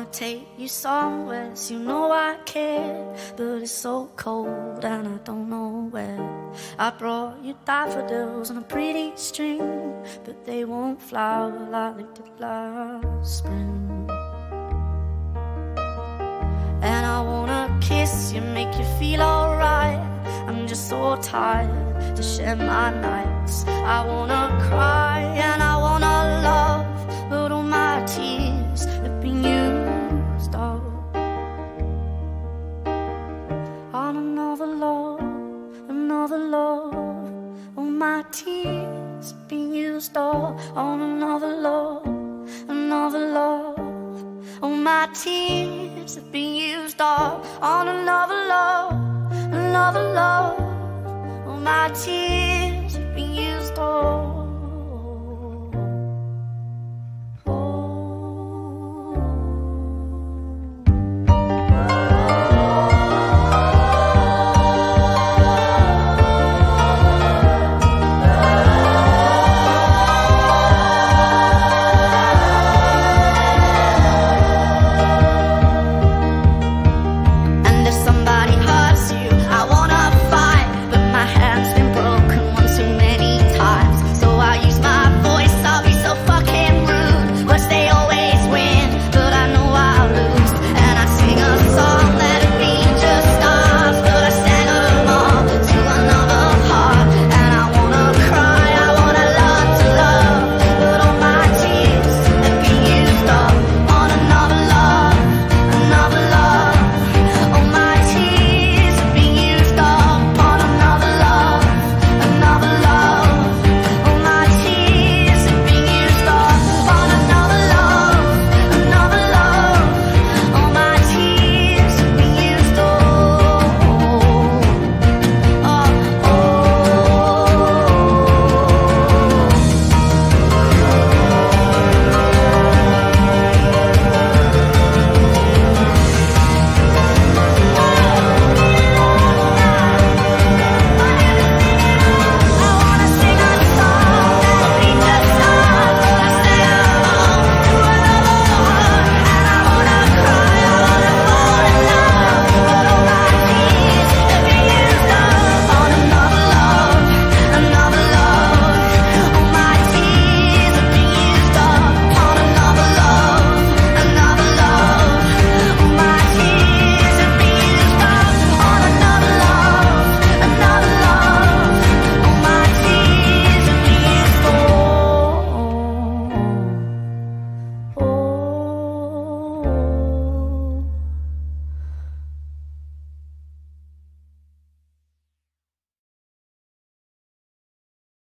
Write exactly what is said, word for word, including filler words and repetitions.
take you somewhere, so you know I care. But it's so cold and I don't know where. I brought you daffodils on a pretty string, but they won't flower like they did last spring. And I wanna kiss you, make you feel alright. I'm just so tired to share my nights. I wanna cry and I wanna love, but all my tears have been used up on another love, another love. All my tears have been used up on another love, another love. All my tears have been used up on another love, another love. All my tears